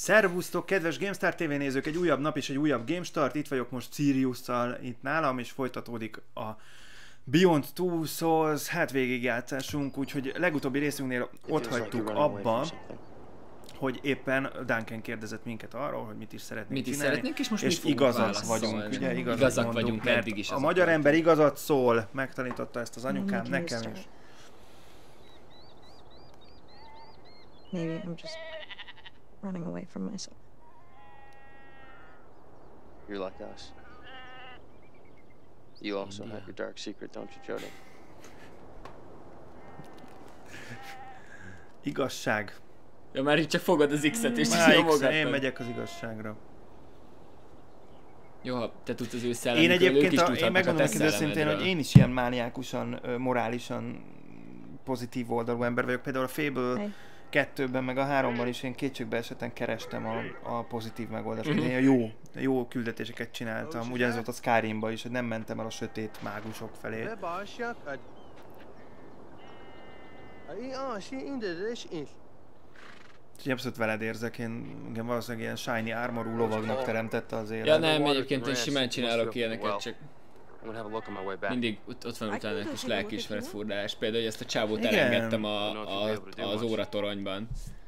Szervusztok, kedves GameStar TV nézők, egy újabb nap és egy újabb GameStart. Itt vagyok most Siriusszal itt nálam, és folytatódik a Beyond Two Souls végigjátszásunk, úgyhogy legutóbbi részünknél ott hagytuk abba, hogy éppen Duncan kérdezett minket arról, hogy mit is szeretnénk csinálni, és most és igazak vagyunk, ugye? Igazak vagyunk, eddig is. A magyar ember igazat szól, megtanította ezt az anyukám nekem is. Maybe I'm just running away from myself. You're like us. You also have your dark secret, don't you, Jody? Igazság. Ja, már így csak fogod az X-et és nyomogatod. Én megyek az igazságra. Jó, ha te tudsz az ő szellemükről, én egyébként, én megmondom neked őszintén, hogy én is ilyen mániákusan, morálisan pozitív oldalú ember vagyok. Például a Fable 2-ben, meg a 3-ban is én kétségbe esetten kerestem a pozitív megoldást. Én jó küldetéseket csináltam. Ugyanez volt a Skyrimban is, hogy nem mentem el a sötét mágusok felé. Úgyhogy abszolút veled érzek, engem valószínűleg ilyen shiny armorú lovagnak teremtette az élet. Ja nem, egyébként én simán csinálok ilyeneket, csak mindig ott van utána egy kis lelkiismeret furdalás. Például, hogy ezt a csávót elengedtem az óratoronyban.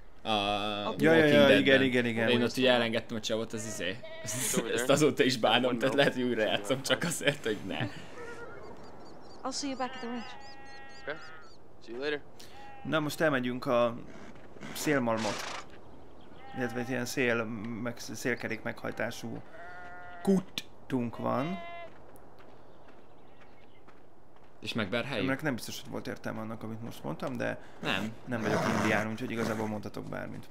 Igen. Én ott ugye elengedtem a csávót, ezt azóta is bánom, tehát lehet, hogy újra játszom csak azért, hogy ne. I'll see you back at the ranch. Okay. See you later. Na most elmegyünk a szélmalmot, illetve egy ilyen szélkerék meghajtású kuttunk van. És megverheljük? Ennek nem biztos, hogy volt értelme annak, amit most mondtam, de nem vagyok indián, úgyhogy igazából mondhatok bármit.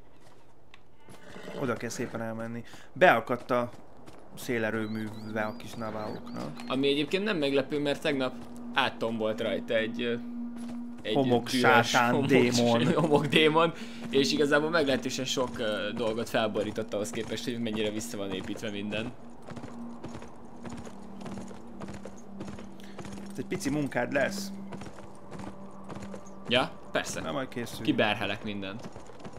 Oda kell szépen elmenni. Beakadt a szélerőműve a kis navaóknak. Ami egyébként nem meglepő, mert tegnap áttombolt rajta egy homok-sátán démon. Homok-démon, és igazából meglehetősen sok dolgot felborított ahhoz képest, hogy mennyire vissza van építve minden. Egy pici munkád lesz. Ja, persze. Na majd készül. Kiberhelek mindent.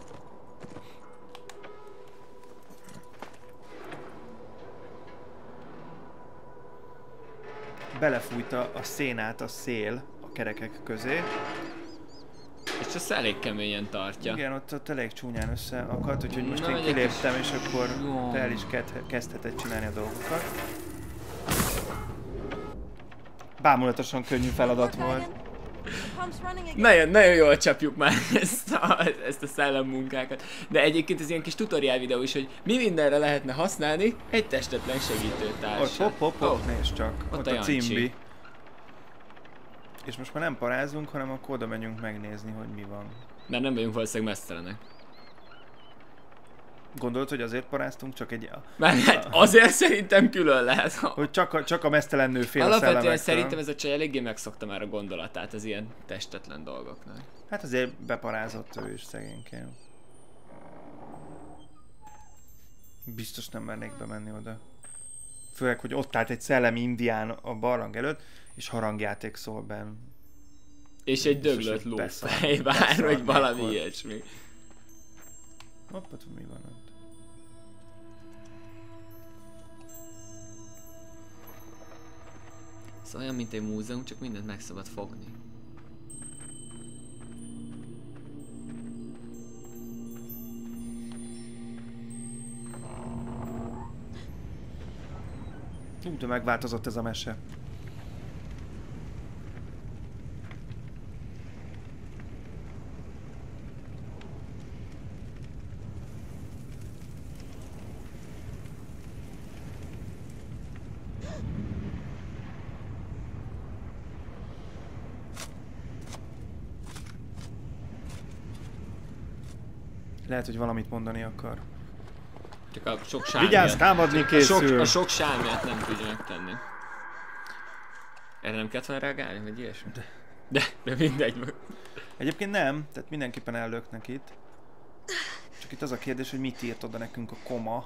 Belefújta a szénát a szél a kerekek közé. És ezt elég keményen tartja. Igen, ott elég csúnyán összeakadt, úgyhogy most én kiléptem, és akkor te el is kezdheted csinálni a dolgokat. Bámulatosan könnyű feladat volt. Nagyon jól csapjuk már ezt a szellemmunkákat. De egyébként ez ilyen kis tutoriál videó is, hogy mi mindenre lehetne használni egy testetlen segítőtársat. Hopp, nézd csak. Ott a Jancsi. cimbi. És most már nem parázunk, hanem akkor oda menjünk megnézni, hogy mi van. Mert nem vagyunk valószínűleg messzelenek. Gondolod, hogy azért paráztunk? Csak egy... Mert hát azért szerintem külön lehet. Hogy csak a mesztelen nő fél a szellemektől. Alapvetően szerintem ez a csaj eléggé megszokta már a gondolatát az ilyen testetlen dolgoknak. Hát azért beparázott ő is szegényként. Biztos nem mernék bemenni oda. Főleg, hogy ott állt egy szellemi indián a barlang előtt, és harangjáték szól benn. És egy döglött lófej vár, vagy valami ilyesmi. Hoppá, mi van ott? Ez olyan, mint egy múzeum, csak mindent meg szabad fogni. De megváltozott ez a mese. Lehet, hogy valamit mondani akar. Csak a sok sármiát. Vigyázz, támadni készül! A sok sármiát nem tudja megtenni. Erre nem kellett volna reagálni, vagy ilyesmi? De mindegy. Egyébként nem, tehát mindenképpen ellöknek itt. Csak itt az a kérdés, hogy mit írt oda nekünk a koma.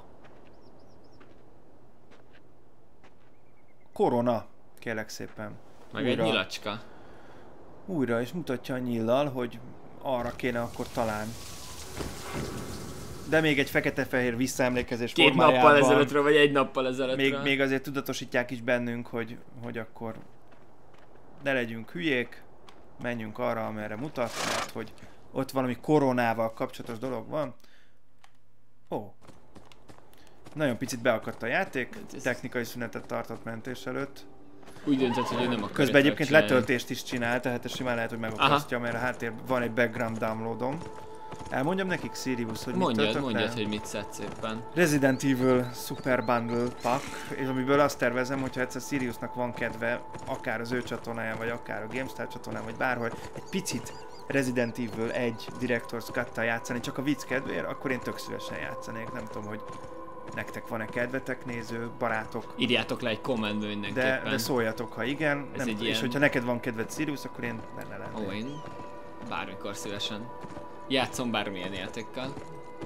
Korona, kérlek szépen. Meg egy nyilacska. Újra, és mutatja a nyillal, hogy arra kéne akkor talán. De még egy fekete-fehér visszaemlékezés 2 formájában. nappal ezelőttről, vagy 1 nappal ezelőttről. Még azért tudatosítják is bennünk, hogy akkor ne legyünk hülyék, menjünk arra, amerre mutat, mert hogy ott valami koronával kapcsolatos dolog van. Ó. Nagyon picit beakadt a játék, technikai szünetet tartott mentés előtt. Úgy döntött, hogy ő nem akar. Közben egyébként letöltést is csinál, tehát ez simán lehet, hogy megakasztja, mert a háttérben van egy background downloadom. Elmondjam nekik, Sirius, hogy mit töltök Mondjad, hogy mit szedsz éppen. Resident Evil Super Bundle Pack, és amiből azt tervezem, hogyha egyszer Siriusnak van kedve, akár az ő csatornáján, vagy akár a GameStar csatornán, vagy bárhol, egy picit Resident Evil 1 Director's Cut-tal játszani, csak a vicc kedvéért, akkor én tök szívesen játszanék. Nem tudom, hogy nektek van-e kedvetek, néző, barátok. Írjátok le egy kommentbe mindenképpen. De szóljatok, ha igen. Nem, és ilyen... hogyha neked van kedved Sirius, akkor én benne lennék. Ó, én bármikor szívesen. Játszom bármilyen játékkal.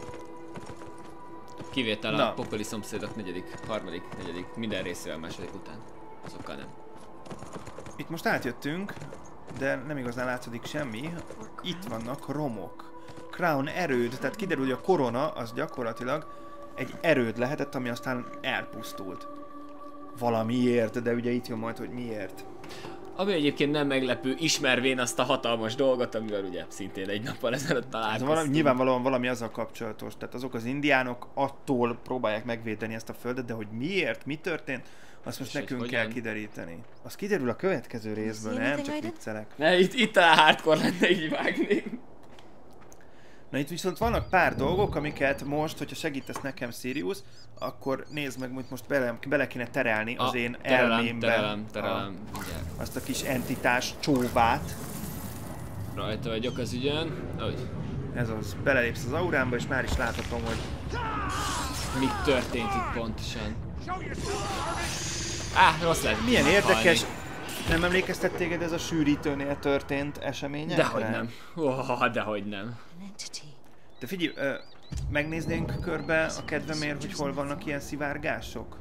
Kivétel a Pokoli szomszédok 4., 3., 4., minden részével második után. Azokkal nem. Itt most átjöttünk, de nem igazán látszódik semmi. Itt vannak romok. Crown erőd, tehát kiderül, hogy a korona az gyakorlatilag egy erőd lehetett, ami aztán elpusztult. Valamiért, de ugye itt jön majd, hogy miért. Ami egyébként nem meglepő, ismervén azt a hatalmas dolgot, amivel ugye szintén 1 nappal ezelőtt találkoztunk. Nyilvánvalóan valami azzal kapcsolatos, tehát azok az indiánok attól próbálják megvédeni ezt a földet, de hogy miért, mi történt, azt most nekünk kell kideríteni. Az kiderül a következő részből, nem? Csak viccelek. Ne, itt talán hardcore lenne így vágni. Na itt viszont vannak pár dolgok, amiket most, hogyha segítesz nekem, Sirius, akkor nézd meg, hogy most bele kéne terelni az én elmémbe azt a kis entitás csóvát. Rajta vagyok az ügyön. Ez az, belelépsz az aurámba, és már is láthatom, hogy mi történt itt pontosan. Rossz lett. Milyen érdekes. Nem emlékeztet téged ez a sűrítőnél történt eseményekre? Dehogy nem. Dehogy nem. De figyelj, megnéznénk körbe a kedvemért, hogy hol vannak ilyen szivárgások?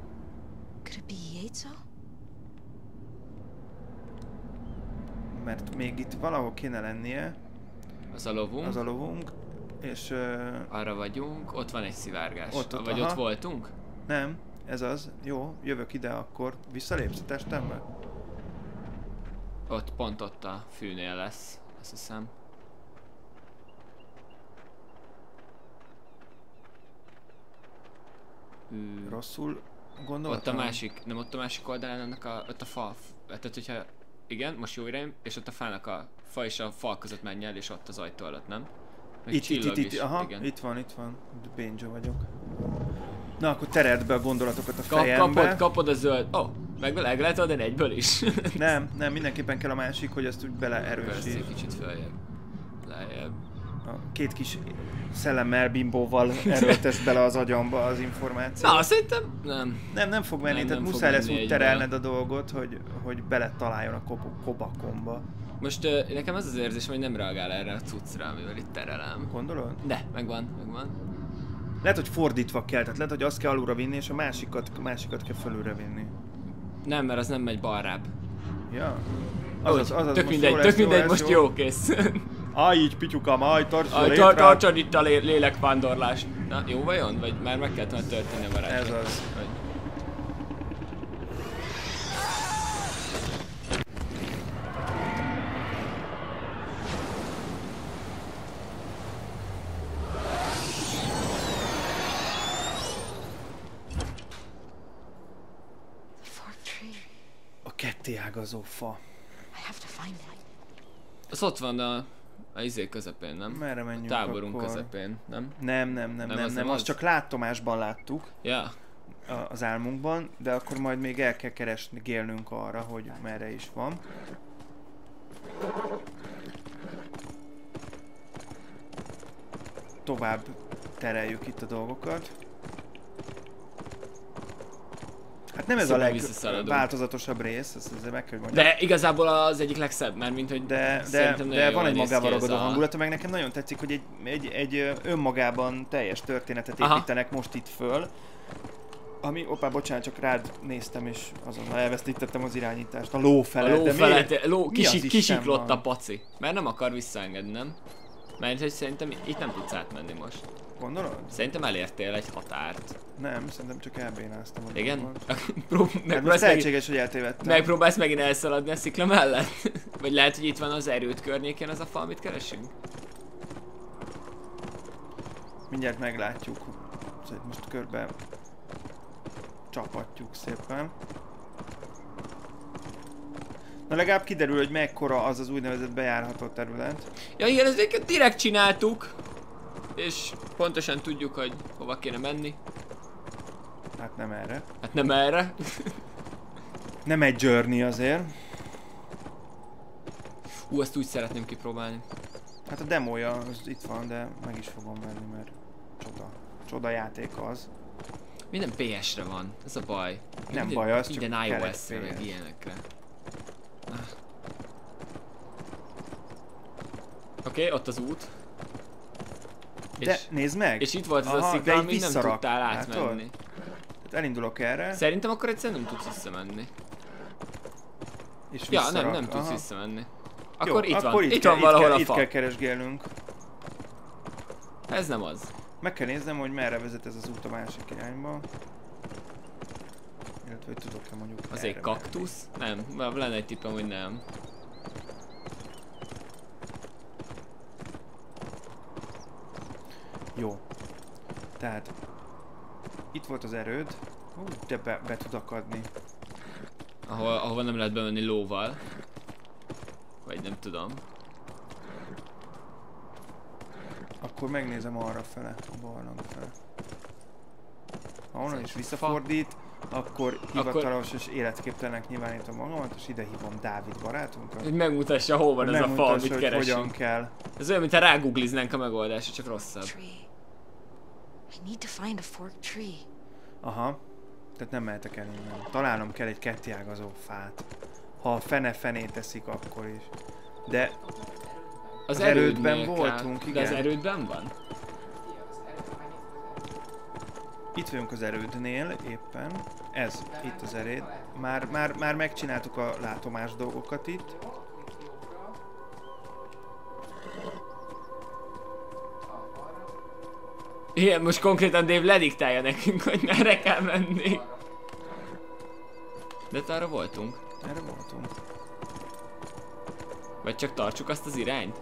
Mert még itt valahol kéne lennie. Az a lovunk. Az a lovunk. És... arra vagyunk, ott van egy szivárgás. Vagy aha. Ott voltunk? Nem, ez az. Jó, jövök ide akkor. Visszalépsz a testembe? Pont ott a fűnél lesz, azt hiszem. Rosszul gondoltam? Ott a másik, nem ott a másik oldalán annak ott a fa. Tehát hogyha, igen, most jó irány, és ott a fának a fa és a fal között menj el, és ott az ajtó előtt, nem? Itt, aha, igen. Itt van. Benjo vagyok. Na, akkor tereld be a gondolatokat a fejembe. Kapod a zöld... meg lehet adni egyből is. nem, mindenképpen kell a másik, hogy ezt úgy beleerősít. Persze, kicsit följebb. Lejjebb. A 2 kis szellemmel, bimbóval erőltesz bele az agyamba az információt. Na, szerintem nem. Nem fog menni, tehát muszáj lesz úgy terelned a dolgot, hogy bele találjon a kobakomba. Most nekem az érzésem, hogy nem reagál erre a cuccra, amivel itt terelem. Gondolod? De, megvan. Lehet, hogy fordítva kell, tehát lehet, hogy azt kell alulra vinni, és a másikat kell fölülre vinni. Nem, mert az nem megy balrább. Ja. Tök mindegy, most jó, kész. Így pityukám, tartsd itt a lélekvándorlást. Na, jó vajon? Vagy már meg kellett volna tölteni a barátság? Ez az. A kettéágazó fa. Az ott van a izé közepén, nem? Merre menjünk a táborunk akkor? Közepén, nem? Nem, azt csak láttomásban láttuk. Ja. Az álmunkban, de akkor majd még el kell keresgélnünk arra, hogy merre is van. Tovább tereljük itt a dolgokat. Hát nem ez a legváltozatosabb rész, ezt meg kell mondjam. De igazából az egyik legszebb, mert mint hogy de van egy magával ragadó hangulata, meg nekem nagyon tetszik, hogy egy önmagában teljes történetet építenek most itt föl. Ami, bocsánat, csak rád néztem és azonnal elvesztítettem az irányítást. A ló felett. Kisiklott a paci. Mert nem akar visszaengedni, nem? Mert hogy szerintem itt nem tudsz átmenni most. Gondolod? Szerintem elértél egy határt. Nem, szerintem csak elbénáztam. Igen? Hát most lehetséges, hogy eltévedtem. Megpróbálsz megint elszaladni a szikla mellett? Vagy lehet, hogy itt van az erőd környékén az a fal, amit keresünk? Mindjárt meglátjuk. Szóval most körbe csapatjuk szépen. Na legalább kiderül, hogy mekkora az az úgynevezett bejárható terület. Ja igen, ezeket direkt csináltuk. És pontosan tudjuk, hogy hova kéne menni. Hát nem erre. Hát nem erre. Nem egy journey azért. Azt úgy szeretném kipróbálni. Hát a demója az itt van, de meg is fogom venni, mert csoda játék az. Minden PS-re van, ez a baj. Nem baj, az csak minden kell egy iOS-re, meg PS. ilyenekre. Oké, ott az út. De nézd meg! És itt volt az a Aha, szikla, de amit így nem visszarak, tudtál látod? átmenni. Tehát elindulok erre, Szerintem akkor egyszerűen nem tudsz visszamenni. és Ja, visszarak. nem tudsz Aha. visszamenni. Jó, Akkor itt van, akkor itt van valahol a itt fa. kell keresgélnünk. Ez nem az. Meg kell néznem, hogy merre vezet ez az út a másik irányba. Illetve, hogy tudok-e mondjuk Az erre egy kaktusz? Nem, lenne egy tippem, hogy nem. Jó. Tehát itt volt az erőd. De be tud akadni. Ahova nem lehet bemenni lóval. Vagy nem tudom. Akkor megnézem arra fele, a barlang fele. Ha onnan is visszafordít, akkor hivatalos és életképtelenek nyilvánítom magamat, és ide hívom Dávid barátunkat. Hogy megmutassa, hol van ez a fa, amit hogy keresünk. hogyan kell. Ez olyan, mintha rágoogliznánk a megoldásra, csak rosszabb. Tree. I need to find a forked tree. Aha. Tehát nem mehetek el innen. Találnom kell egy kettiágazó fát. Ha a fene teszik, akkor is. De Az erődben erődnél voltunk, kell. igen. De az erődben van? itt vagyunk az erődnél éppen. Ez, itt az eréd. Már megcsináltuk a látomás dolgokat itt. Igen, most konkrétan Dave lediktálja nekünk, hogy merre kell menni. De hát arra voltunk. Erre voltunk. Vagy csak tartsuk azt az irányt?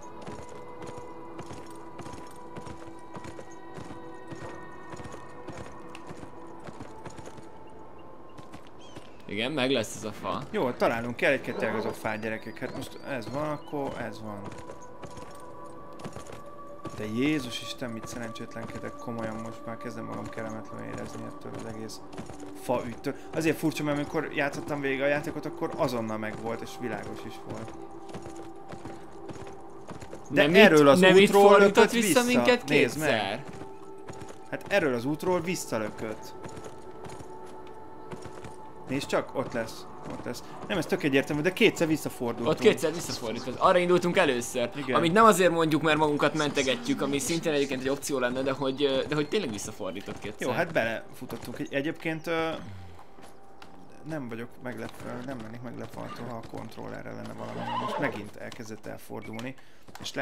Igen, meg lesz ez a fa. Jó, találunk kell egy kettelgazó fát, gyerekek. Hát most ez van, akkor ez van. De Jézus Isten, mit szerencsétlenkedek, komolyan most már kezdem magam kellemetlenül érezni ettől az egész fa üttől. Azért furcsa, mert amikor játszottam végig a játékot, akkor azonnal megvolt és világos is volt. De nem erről az nem útról itt fordított lökött vissza minket Nézd meg! kétszer? Hát erről az útról visszalökött. Nézd csak, ott lesz. Ott lesz. Nem, ez tök egyértelmű, de kétszer visszafordultunk. Ott kétszer visszafordított. Arra indultunk először. Igen. Amit nem azért mondjuk, mert magunkat mentegetjük, ami szintén egyébként egy opció lenne, de hogy tényleg visszafordított kétszer. Jó, hát belefutottunk. Egyébként nem vagyok meglepve, nem lennék meglepve attól, ha a kontrollerre lenne valami. Most megint elkezdett elfordulni. És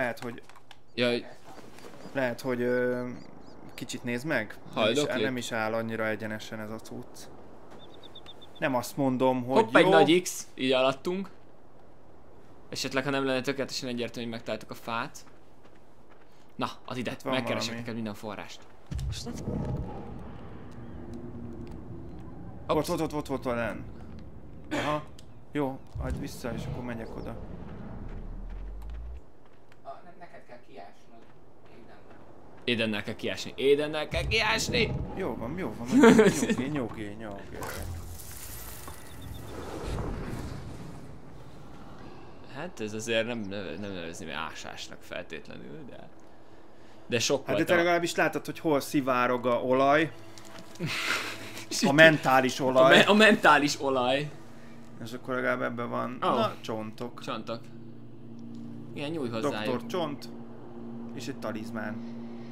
lehet, hogy kicsit nézd meg. Nem is áll annyira egyenesen ez a cucc. Nem azt mondom, hogy hopp, jó. egy nagy X, így alattunk. Esetleg, ha nem lenne tökéletesen egyértelmű, hogy megtaláltuk a fát. Na, az ide, megkeresek neked minden forrást. Ott lenn. Aha. Jó, hagyd vissza, és akkor megyek oda. Neked kell kiásnod. Édennel kell kiásni. Édennel kell kiásni! Jó van. Nyugi. Hát ez azért nem nevezném ásásnak feltétlenül, de sok Hát volt de te legalábbis látod, hogy hol szivárog a olaj. A mentális olaj. A mentális olaj. És akkor legalább ebben van na, csontok. Csontok. Igen, nyújj hozzájuk. Doktor Csont. És egy talizmán.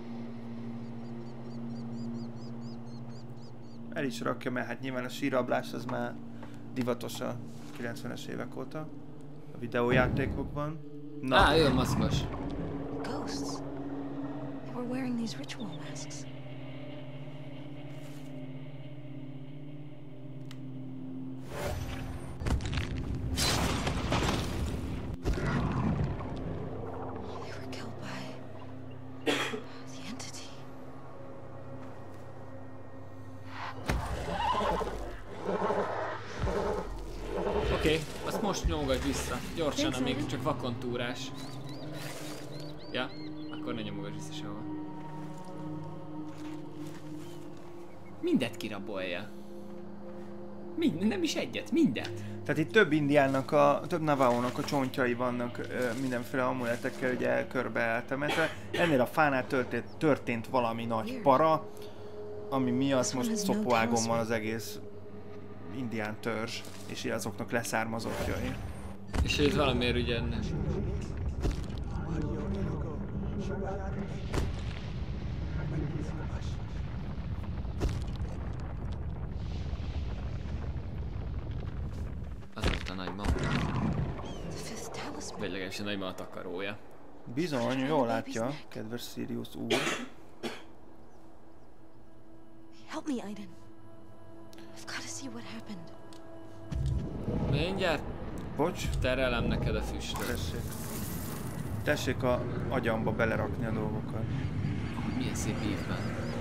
El is rakja, mert hát nyilván a sírablás az már divatos a 90-es évek óta. A videójátékokban. Na, jön maszkos. Go. ghosts. They were wearing these ritual masks. They were killed by the entity. Oké, azt most nyomogatj vissza. Gyorsan, amíg csak vakon túrás. Ja, akkor ne nyomogatj vissza sehova. Mindet kirabolja. Nem is egyet, mindet. Tehát itt több Navajo-nak a csontjai vannak mindenféle amuletekkel ugye körbe eltemetve. Ennél a fánál történt valami nagy para, ami miatt most szopóágon van az egész indián törzs, és azoknak leszármazottjai. És itt valamiért ugye nem. Az volt a nagymama. Vagy legalábbis a nagymama takarója. Bizony, jól látja, kedves Sirius úr. Help me, Aiden. I've got to see what happened. Mindjárt Bocs, terelem neked a füstöt. tessék. Tessék a agyamba belerakni a dolgokat. Milyen szép ívben.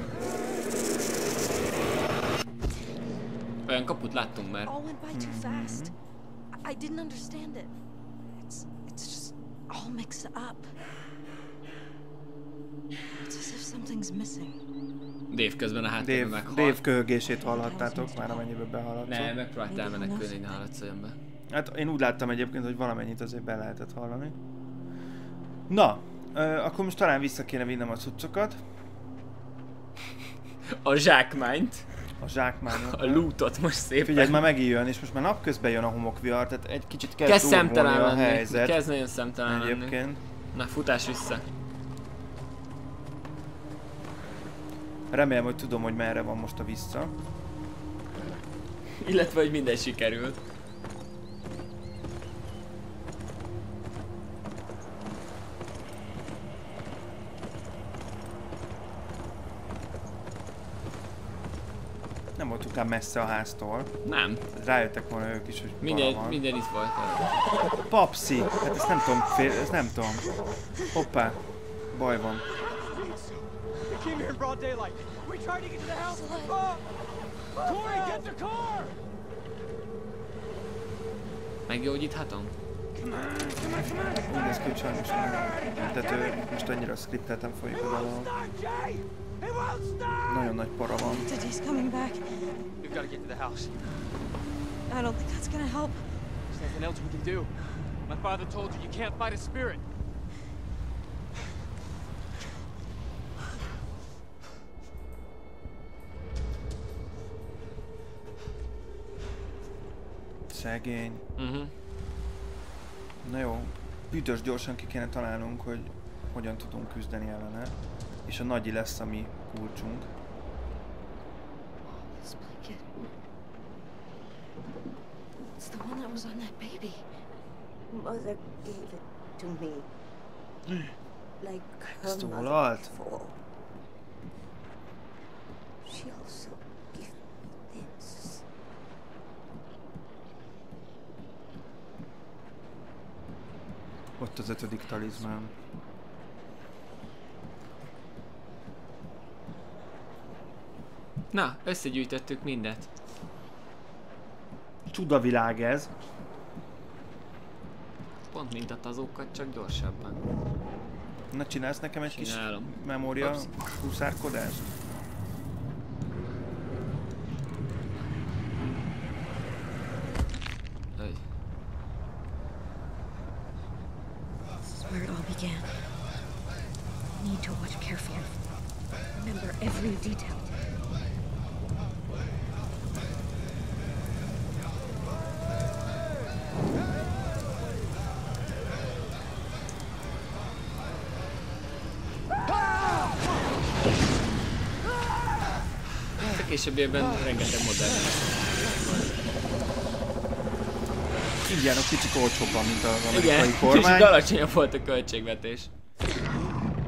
Olyan kaput láttunk már. All went by too fast. I didn't understand it. It's just all mixed up. It's as if something's missing. Dave közben a háttérben meghalt. Dave köhögését hallhattátok már, amennyibe behaladsz. Ne, megpróbált elmenekülni, ne haladszoljon be. Hát én úgy láttam egyébként, hogy valamennyit azért be lehetett hallani. Na, akkor most talán vissza kéne vinnem a cuccokat. A zsákmányt. A zsákmányot. A lootot most szépen. Figyelj, már megint jön, és most már napközben jön a homokvihar, tehát egy kicsit Kezd kezd szemtelen a lenni. helyzet. Kezd nagyon szemtelen lenni. Egyébként. Na, futás vissza. Remélem, hogy tudom, hogy merre van most a vissza. Illetve, hogy minden sikerült. Nem voltunk ám messze a háztól. Nem. Rájöttek volna ők is, hogy para van. Minden itt volt. Papszi! Hát ezt nem tudom, ezt nem tudom. Hoppá, baj van. We came here in broad daylight. We tried to get to the house. Corey, get the car! Meggyógyíthatom? Úgy néz ki, hogy sajnos nem. Tehát most annyira skripteltem folyik a dolog. Nagyon nagy para van. Entity's coming back. We've got to get to the house. I don't think that's gonna help. There's nothing else we can do. My father told you can't fight a spirit. Szegény. Uh-huh. Na jó, büdös gyorsan ki kéne találnunk, hogy hogyan tudunk küzdeni ellene. És a nagyi lesz a mi kulcsunk. This blanket. It's the one that was on that baby. Mother gave it to me. Like her Megszólalt? mother before. She also gave me this. Ott az 5. talizmán. Na, összegyűjtöttük mindet. Csudavilág ez. Pont mint a tazókat, csak gyorsabban. Na, csinálsz nekem egy Csinálom. kis memória Absz- húszárkodást? Öj. This is where it all began. I need to watch carefully. Remember every detail. A későbbiekben rengeteg modern. Indiánok kicsit olcsóbban, mint az Igen, amerikai kicsit kormány. alacsonyabb volt a költségvetés.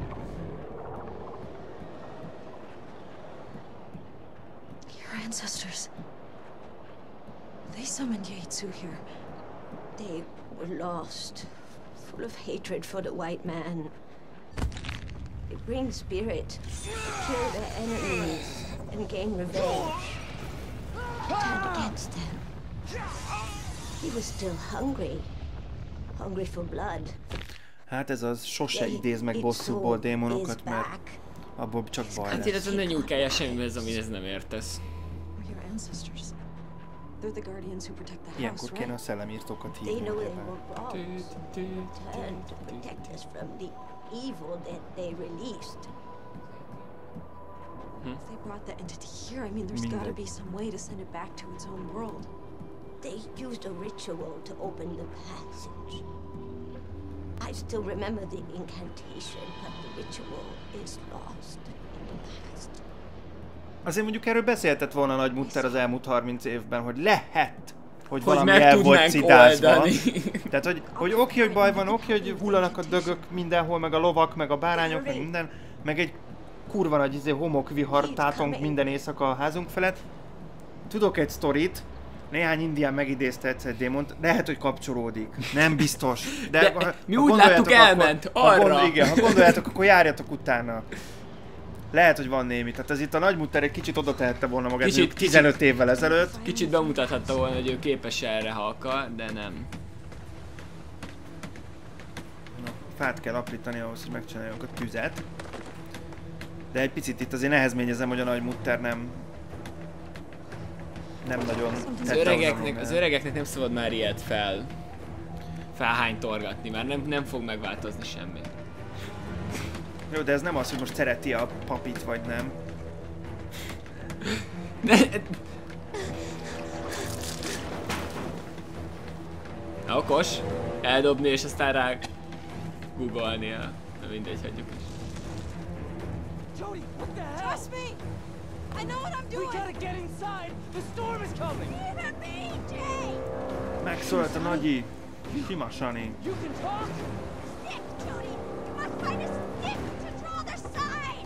ancestors. They summoned Yaitsu here. They were lost, full of hatred for the white man. They bring spirit, kill their enemies, and gain revenge. Turned against them. He was still hungry. Hungry for blood. Hát ez az, sose idéz meg bosszúból démonokat, mert abból csak baj Hát illetve ne nyúlkálja semmihez, amihez nem értesz. Ilyenkor kéne a szellemírtókat They hívni. know they were wrong. Turned to protect us from the evil that they released. If they brought the entity here, I mean, there's gotta be some way to send it back to its own world. They used a ritual to open the passage. I still remember the incantation, but the ritual is lost in the past. Azért mondjuk erről beszéltett volna Nagy Mutter az elmúlt 30 évben, hogy lehet, hogy valami meg el volt tudnánk cidázva. oldani. Tehát, hogy oké, hogy baj van, oké, hogy hullanak a dögök mindenhol, meg a lovak, meg a bárányok, meg minden, meg egy kurva nagy homokvihar tátong minden éjszaka a házunk felett. Tudok egy sztorit, néhány indián megidézte egyszer démont, lehet, hogy kapcsolódik. Nem biztos. De mi úgy láttuk, elment arra. Igen, ha gondoljátok, akkor járjatok utána. Lehet, hogy van némi. Tehát ez itt a Nagy Mutter egy kicsit oda tehette volna magát 15 évvel ezelőtt. Kicsit bemutathatta volna, hogy ő képes erre, ha akar, de nem. Na, fát kell aprítani ahhoz, hogy megcsináljuk a tüzet. De egy picit itt azért nehezményezem, hogy a Nagy Mutter nem nagyon az öregeknek nem szabad már ilyet felhánytorgatni, már nem fog megváltozni semmi. Jó, de ez nem az, hogy most szereti a papit, vagy nem. Okos. Eldobni és aztán rá googolnia. Na mindegy, hagyjuk is. Jody, what the hell? Trust me! I know what I'm We doing! gotta get inside! The storm is coming! Leave me, Jay! Megszólt a Nagyi. Sima Sani. You can talk? Stick, Jody! You must find a stick to draw their side!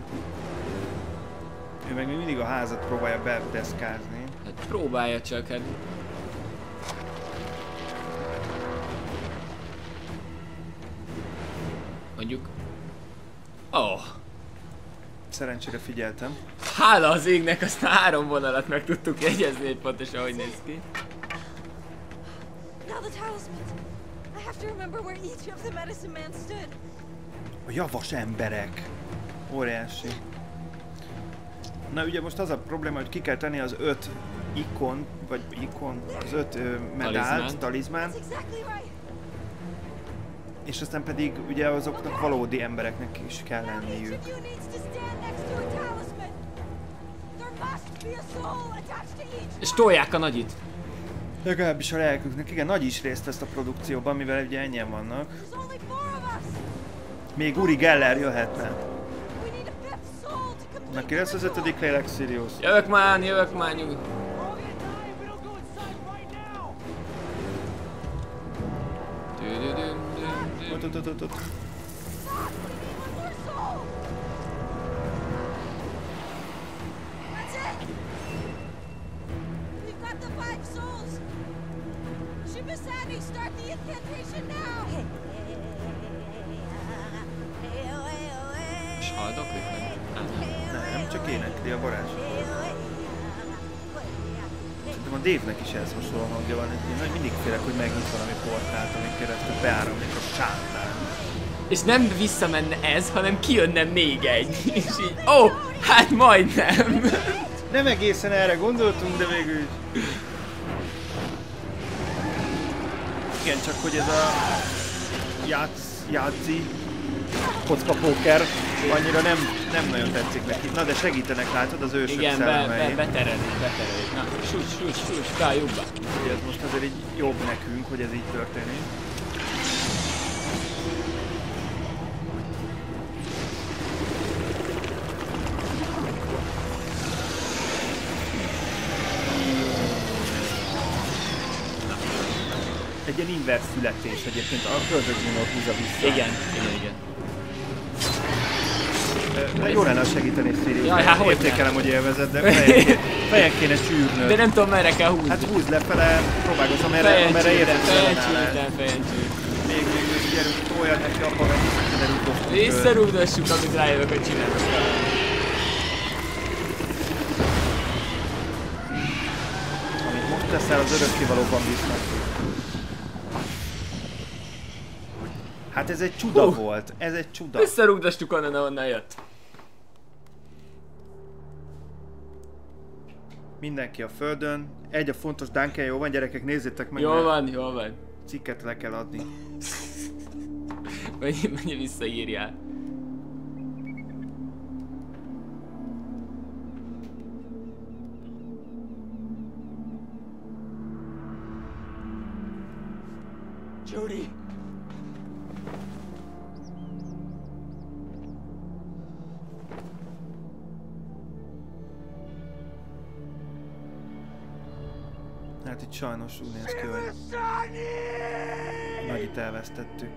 Ő meg még mindig a házat próbálja bedeszkázni. Hát próbálja csak, hát. Mondjuk. Oh. Szerencsére figyeltem. Hála az égnek, azt 3 vonalat meg tudtuk jegyezni, hogy pontosan hogy néz ki. Now the talismans! I have to remember where each of the medicine man stood. A javas emberek. Óriási. Na ugye most az a probléma, hogy ki kell tenni az 5 az 5 medált, talizmánt. That's exactly right! És aztán pedig ugye azoknak valódi embereknek is kell Now each lenniük. of you needs to stand next to a talisman! There must be a soul attached to each És tolják a Nagyit. Legalábbis a lelküknek. Igen, Nagy is részt vesz a produkcióban, mivel ugye ennyien vannak. There's only 4 of us! Még Uri Geller jöhetne. We need a 5th soul to complete Neki lesz az 5. lélek, Sirius. Jövök már, nyugodj. We're all gonna die if we don't go inside right now! Ott. Fuck! We need one more soul! That's it! We've got the 5 souls! Shibasani, start the incantation now! És haldok ők? Nem, csak énekli a varázs. Szerintem a Dave-nek is ehhez hasonló hangja van. Én mindig félek, hogy megnyit valami portált, amin keresztül beáramlik a sátán. És nem visszamenne ez, hanem kijönne még egy. És így, hát majdnem. Nem egészen erre gondoltunk, de végül is. Igen, csak hogy ez a játszi kockapóker annyira nem nagyon tetszik neki. Na de segítenek, látod, az ősök szellemei. Beterelik. Na, súcs, beálljunk be. Ez most azért így jobb nekünk, hogy ez így történik. Egy ilyen inverse születés egyébként, a köldögzónot húzza vissza. Igen. De jó lenne segíteni Siri. Jaj, hát hogy értékelem, hogy élvezed, de fejen kéne csűrnöd. De nem tudom merre kell húzni. Hát húzd lefele, próbálkozz, amerre érted. Fejencsültem. Még gyerünk, toljad neki abba, mert visszarúgdossuk, amit rájövök, hogy csinálok. Amit most teszel, az örökkévalóban visznek. Hát ez egy csuda volt, ez egy csuda. Visszarúgdostuk onnan jött. Mindenki a földön. Egy a fontos, Duncan, jó van, gyerekek, nézzétek meg. Jól van. Cikket le kell adni. Mennyi visszaírjál. Jody. Hát itt sajnos úgy néz ki, hogy nagyit elvesztettük.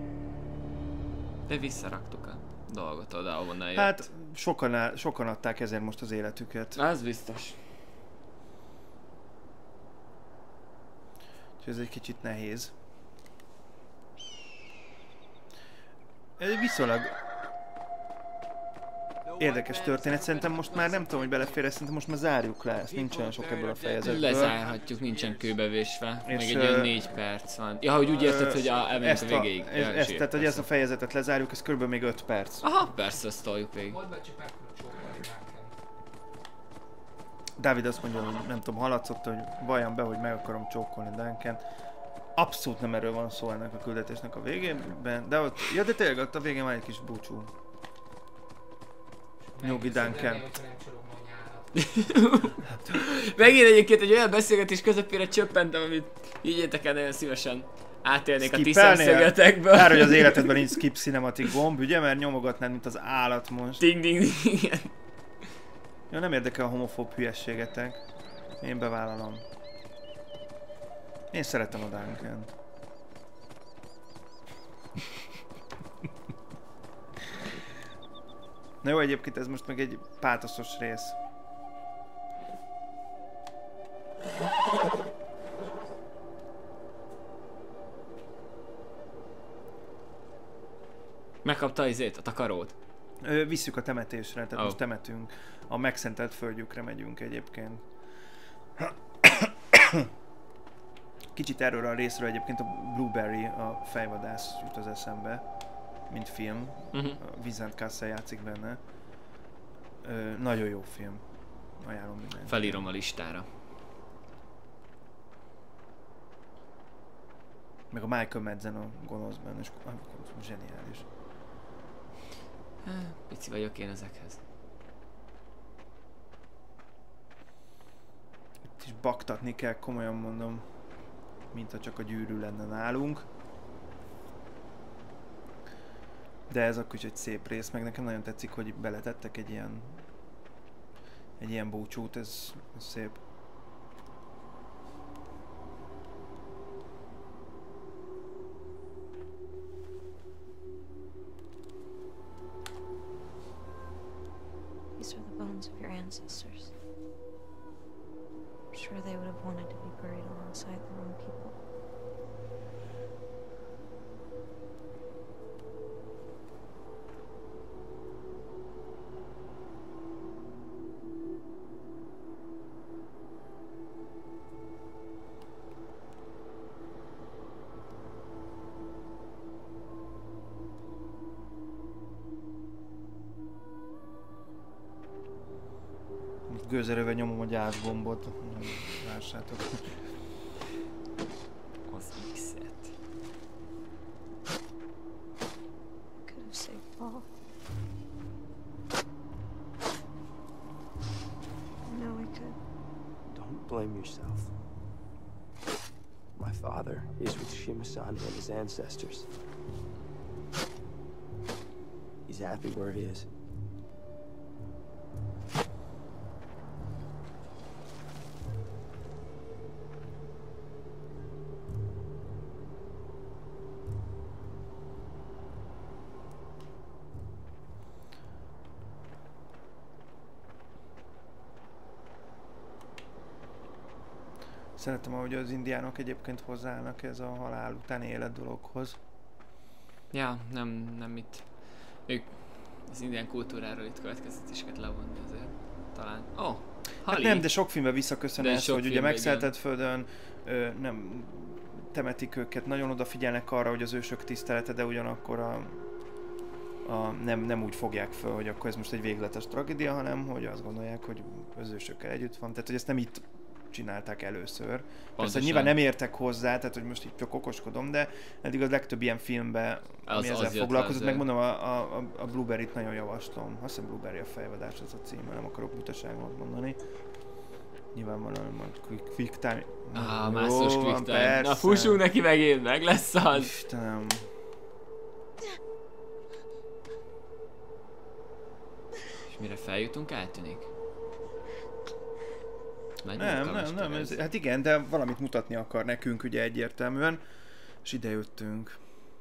De visszaraktuk a dolgot oda, ahonnan jött. Hát sokan adták ezért most az életüket. Az biztos. Úgyhogy ez egy kicsit nehéz. Ez egy viszonylag érdekes történet. Szerintem most már nem tudom, hogy belefér, szerintem most már zárjuk le ezt. Nincs olyan sok ebből a fejezetből. Lezárhatjuk, nincsen kőbevésve. Még egy olyan 4 perc van. Ja, hogy úgy érted, hogy elmenjünk a végéig. Tehát, hogy ezt a fejezetet lezárjuk, ez kb. Még 5 perc. Aha, persze, ezt toljuk végig. Dávid azt mondja, hogy nem tudom, hallatszott, hogy valljam be, hogy meg akarom csókolni Duncant. Abszolút nem erről van szó ennek a küldetésnek a végében, de ott, ja, de tényleg ott a végén már egy kis búcsú. Nyugi Duncan. Megint egyébként egy olyan beszélgetés közepére csöppentem, amit higgyétek el, nagyon szívesen átélnék a ti szemszögetekből. Kár, hogy az életedben nincs skip cinematic gomb, ugye? Mert nyomogatnád, mint az állat most. Ding. Ja, nem érdekel a homofób hülyességetek. Én bevállalom. Én szeretem a Duncant. Na jó, egyébként ez most meg egy pátoszos rész. Megkapta izét, a takarót? Visszük a temetésre, tehát most temetünk. A megszentelt földjükre megyünk egyébként. Kicsit erről a részről egyébként a Blueberry, a fejvadász jut az eszembe, mint film. Vincent Cassel játszik benne. Nagyon jó film. Ajánlom mindenki. Felírom a listára. Meg a Michael Madsen a gonoszban, és zseniális. Pici vagyok én ezekhez. Itt is baktatni kell, komolyan mondom. Mint ha csak a gyűrű lenne nálunk. De ez akkor is egy szép rész, meg nekem nagyon tetszik, hogy beletettek egy ilyen búcsút, ez szép. These are the bones of your ancestors. I'm sure they would have wanted to be buried alongside their own people. Gőzerővel nyomom a gyászgombot. Lássátok. Az X-et. Could have saved Paul. No, we could. Don't blame yourself. My father is with Shima-san and his ancestors. He's happy where he is. Szeretem, ahogy az indiánok egyébként hozzáállnak ez a halál utáni élet dologhoz. Ja, nem itt. Ők az indián kultúráról itt következtetéseket levonni azért. Talán. Hát nem, de sok filmben visszaköszön ez, hogy ugye megszeltett igen. földön nem temetik őket, nagyon odafigyelnek arra, hogy az ősök tisztelete, de ugyanakkor nem úgy fogják föl, hogy akkor ez most egy végletes tragédia, hanem hogy azt gondolják, hogy az ősökkel együtt van. Tehát, hogy ezt nem itt csinálták először. Persze nyilván nem értek hozzá, tehát hogy most itt csak okoskodom, de eddig a legtöbb ilyen filmben, ami ezzel foglalkozott, megmondom, a Blueberry-t nagyon javaslom. Azt hiszem Blueberry a fejvadás az a címe, nem akarok butaságot mondani. Nyilvánvalóan Quick Time. Mászós Quick Time. Na fussunk neki megint, meg lesz az! Istenem. És mire feljutunk, eltűnik? Nem, hát igen, de valamit mutatni akar nekünk ugye egyértelműen, és ide jöttünk.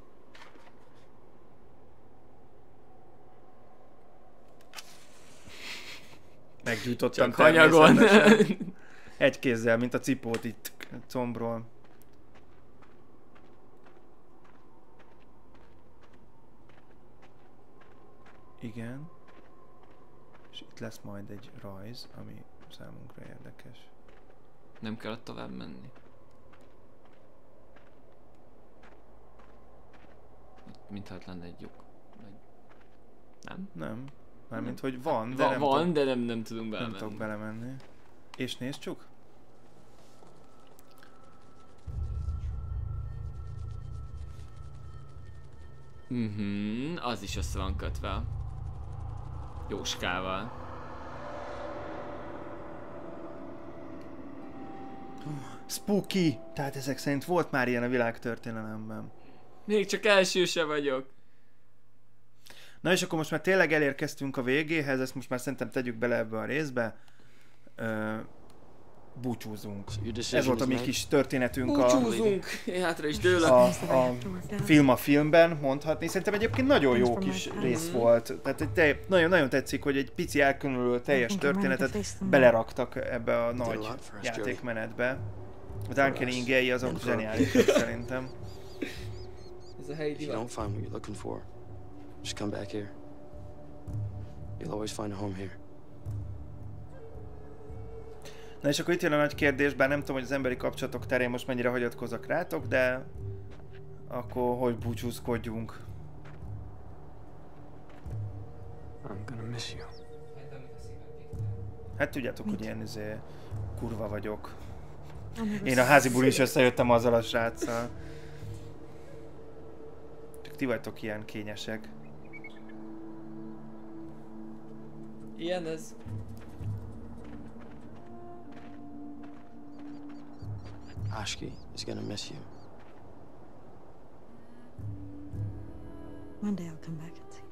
Meggyújtottam természetesen. Egy kézzel, mint a cipót itt combról. Igen. És itt lesz majd egy rajz, ami számunkra érdekes. Nem kell ott tovább menni. Mintha ott lenne egy lyuk. Nem? Nem. Mármint, hogy van, de nem tudunk belemenni. Nem tudok belemenni. És nézd csak. Az is össze van kötve. Jóskával. Spooky! Tehát ezek szerint volt már ilyen a világtörténelemben. Még csak első se vagyok. Na és akkor most már tényleg elérkeztünk a végéhez, ezt most már szerintem tegyük bele ebbe a részbe. Búcsúzunk. Ez volt a mi kis történetünk. Búcsúzunk! Én hátra is dőlök. A film a filmben mondhatni. Szerintem egyébként nagyon jó kis rész volt. Tehát nagyon tetszik, hogy egy pici elkülönülő teljes történetet beleraktak ebbe a nagy játékmenetbe. Az Uncanny Ingei azok zseniálisak szerintem. Ez a helyi divat. If you don't find what you're looking for, just come back here. You'll always find a home here. Na és akkor itt jön a nagy kérdés, bár nem tudom, hogy az emberi kapcsolatok terén most mennyire hagyatkozok rátok, de akkor hogy búcsúzkodjunk? I'm gonna miss you. Hát tudjátok, hogy én kurva vagyok. Én a házi bulin is összejöttem azzal a sráccal. Csak ti vagytok ilyen kényesek. Ilyen ez. Ashki is gonna miss you. One day I'll come back and see.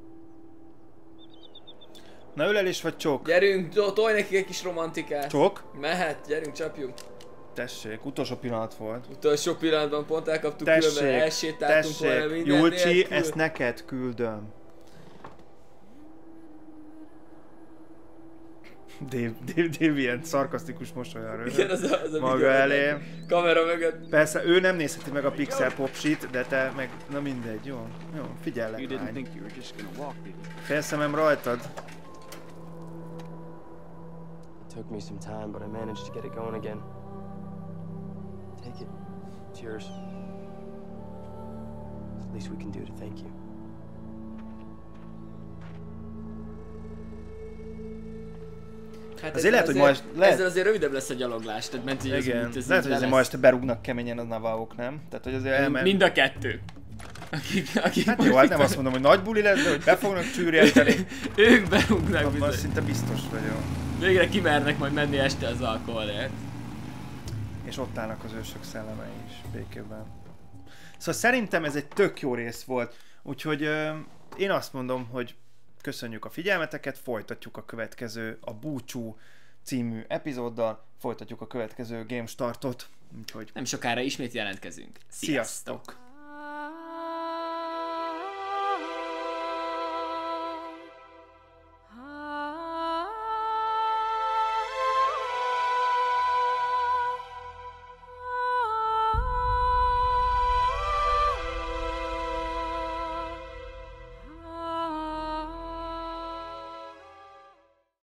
Na ölelés vagy csók? Gyerünk, tolj nekik egy kis romantikát. Csók? Mehet, gyerünk, csapjunk. Tessék, utolsó pillanat volt. Utolsó pillanatban pont elkaptuk, különben elsétáltunk volna minden Julcsi, nélkül. ezt neked küldöm. Dave ilyen szarkasztikus mosolyan röhög. Igen, az a maga elé. Kamera mögött. Persze, ő nem nézheti meg a Pixel Pop shit, de te meg... Na mindegy, jó, figyellek lány. Felszemem rajtad. It took me some time, but I managed to get it going again. Take it. It's yours. It's the least we can do to thank you. Hát azért lehet, hogy ma este... Ezzel azért rövidebb lesz a gyaloglás, tehát ment, hogy igen, lehet, hogy azért ma este berúgnak keményen a navaók, nem? Tehát, hogy azért elment... Mind a kettő. Akik hát jó, hát nem azt mondom, hogy nagy buli lesz, de hogy be fognak csűrjenteni. Ők berúgnak bizony. Abban szinte biztos vagyok. Végre kimernek majd menni este az alkoholért. És ott állnak az ősök szellemei is békében. Szóval szerintem ez egy tök jó rész volt. Úgyhogy én azt mondom, hogy köszönjük a figyelmeteket, folytatjuk a következő, a Búcsú című epizóddal, folytatjuk a következő Game Startot. Úgyhogy... Nem sokára ismét jelentkezünk. Sziasztok!